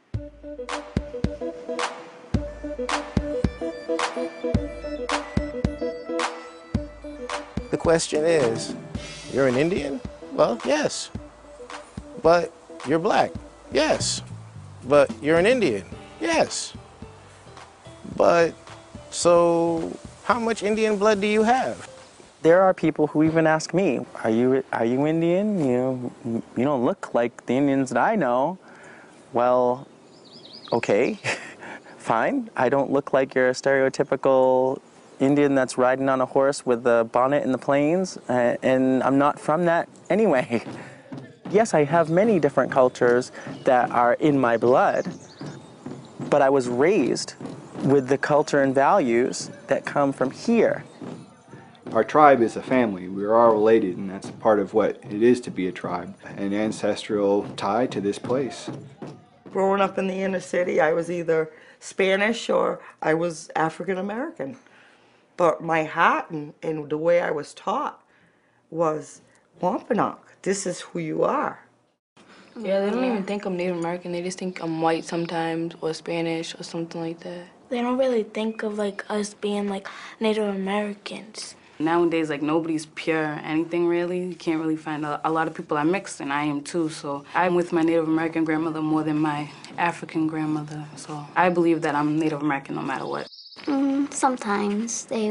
The question is, you're an Indian? Well, yes. But you're black? Yes. But you're an Indian? Yes. But, so, how much Indian blood do you have? There are people who even ask me, are you Indian? You don't look like the Indians that I know. Well, okay, fine. I don't look like your stereotypical Indian that's riding on a horse with a bonnet in the plains, and I'm not from that anyway. Yes, I have many different cultures that are in my blood, but I was raised with the culture and values that come from here. Our tribe is a family. We're all related, and that's part of what it is to be a tribe, an ancestral tie to this place. Growing up in the inner city, I was either Spanish or I was African American. But my heart and the way I was taught was Wampanoag. This is who you are. Yeah, they don't even think I'm Native American. They just think I'm white sometimes or Spanish or something like that. They don't really think of like us being like Native Americans. Nowadays, like, nobody's pure anything, really. You can't really find a lot of people are mixed, and I am too, so I'm with my Native American grandmother more than my African grandmother, so I believe that I'm Native American no matter what. Sometimes they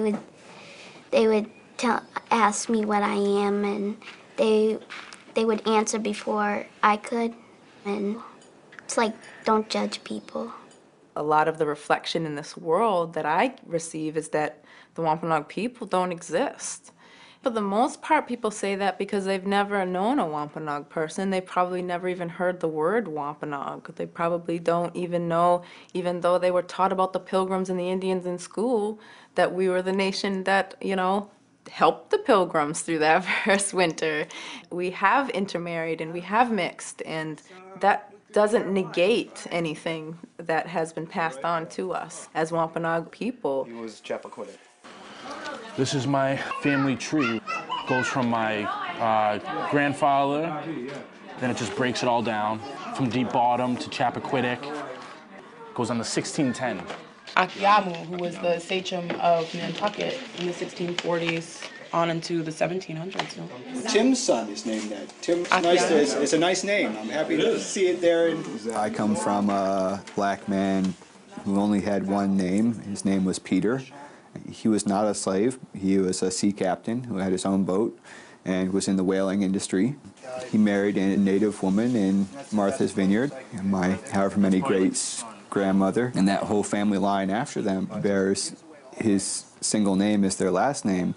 would ask me what I am, and they would answer before I could, and it's like, don't judge people. A lot of the reflection in this world that I receive is that the Wampanoag people don't exist. For the most part, people say that because they've never known a Wampanoag person. They probably never even heard the word Wampanoag. They probably don't even know, even though they were taught about the Pilgrims and the Indians in school, that we were the nation that, helped the Pilgrims through that first winter. We have intermarried and we have mixed, and that doesn't negate anything that has been passed on to us as Wampanoag people. He was Chappaquiddick. This is my family tree. It goes from my grandfather, then it just breaks it all down. From Deep Bottom to Chappaquiddick. Goes on to 1610. Akiamu, who was the sachem of Nantucket in the 1640s on into the 1700s. Tim's son is named that. Tim's it's a nice name. I'm happy to see it there. I come from a black man who only had one name. His name was Peter. He was not a slave. He was a sea captain who had his own boat and was in the whaling industry. He married a native woman in Martha's Vineyard. My however many greats grandmother and that whole family line after them bears his single name as their last name.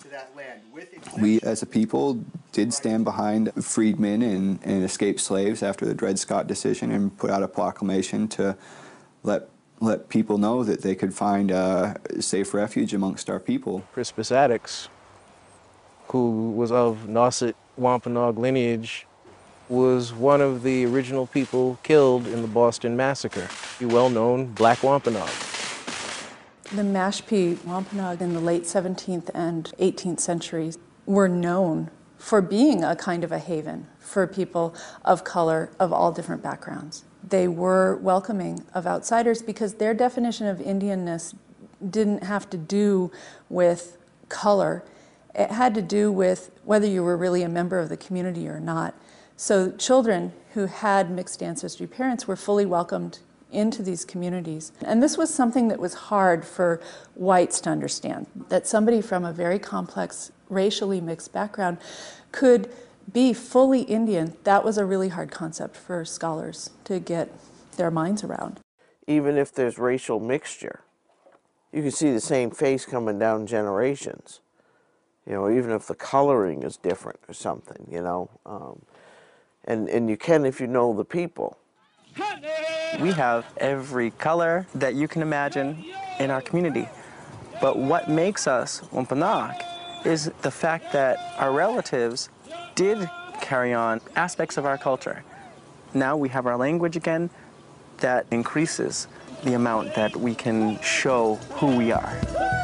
We as a people did stand behind freedmen and escaped slaves after the Dred Scott decision and put out a proclamation to let people know that they could find a safe refuge amongst our people. Crispus Attucks, who was of Nauset Wampanoag lineage, was one of the original people killed in the Boston Massacre, a well-known Black Wampanoag. The Mashpee Wampanoag in the late 17th and 18th centuries were known for being a kind of a haven for people of color of all different backgrounds. They were welcoming of outsiders because their definition of Indianness didn't have to do with color. It had to do with whether you were really a member of the community or not. So children who had mixed ancestry parents were fully welcomed into these communities. And this was something that was hard for whites to understand, that somebody from a very complex, racially mixed background could be fully Indian. That was a really hard concept for scholars to get their minds around. Even if there's racial mixture, you can see the same face coming down generations. Even if the coloring is different or something, and you can if you know the people. We have every color that you can imagine in our community. But what makes us Wampanoag is the fact that our relatives did carry on aspects of our culture. Now we have our language again. That increases the amount that we can show who we are.